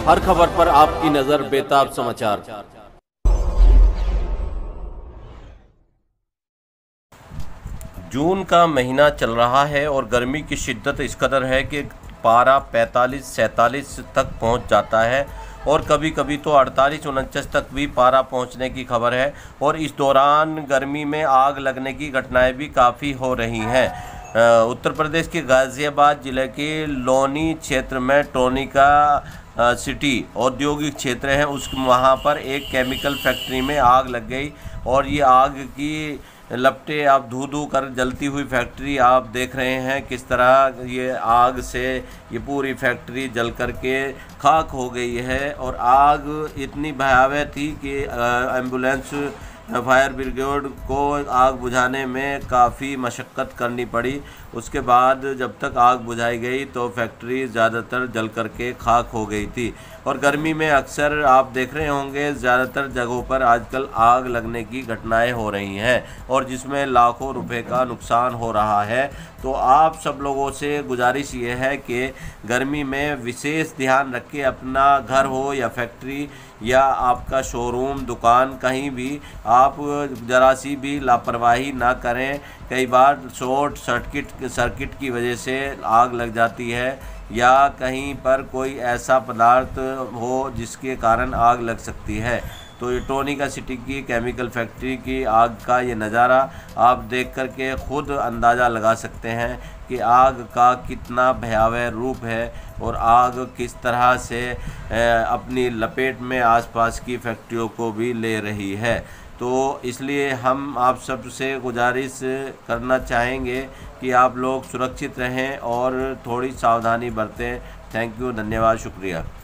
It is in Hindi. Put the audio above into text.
हर खबर पर आपकी नजर बेताब समाचार। जून का महीना चल रहा है और गर्मी की शिद्दत इस कदर है कि पारा 45-47 तक पहुंच जाता है और कभी कभी तो 48-49 तक भी पारा पहुंचने की खबर है। और इस दौरान गर्मी में आग लगने की घटनाएं भी काफ़ी हो रही हैं। उत्तर प्रदेश के गाज़ियाबाद ज़िले के लोनी क्षेत्र में टोनिका सिटी औद्योगिक क्षेत्र है, उस वहाँ पर एक केमिकल फैक्ट्री में आग लग गई और ये आग की लपटें आप धू धू कर जलती हुई फैक्ट्री आप देख रहे हैं किस तरह ये आग से ये पूरी फैक्ट्री जल कर के खाक हो गई है। और आग इतनी भयावह थी कि एम्बुलेंस फायर ब्रिगेड को आग बुझाने में काफ़ी मशक्क़त करनी पड़ी। उसके बाद जब तक आग बुझाई गई तो फैक्ट्री ज़्यादातर जल करके खाक हो गई थी। और गर्मी में अक्सर आप देख रहे होंगे ज़्यादातर जगहों पर आजकल आग लगने की घटनाएं हो रही हैं और जिसमें लाखों रुपए का नुकसान हो रहा है। तो आप सब लोगों से गुजारिश ये है कि गर्मी में विशेष ध्यान रखें, अपना घर हो या फैक्ट्री या आपका शोरूम दुकान कहीं भी आप ज़रा सी भी लापरवाही ना करें। कई बार शॉर्ट सर्किट की वजह से आग लग जाती है या कहीं पर कोई ऐसा पदार्थ हो जिसके कारण आग लग सकती है। तो ये टोनिका सिटी की केमिकल फैक्ट्री की आग का ये नज़ारा आप देख कर के खुद अंदाज़ा लगा सकते हैं कि आग का कितना भयावह रूप है और आग किस तरह से अपनी लपेट में आसपास की फैक्ट्रियों को भी ले रही है। तो इसलिए हम आप सब से गुजारिश करना चाहेंगे कि आप लोग सुरक्षित रहें और थोड़ी सावधानी बरतें। थैंक यू, धन्यवाद, शुक्रिया।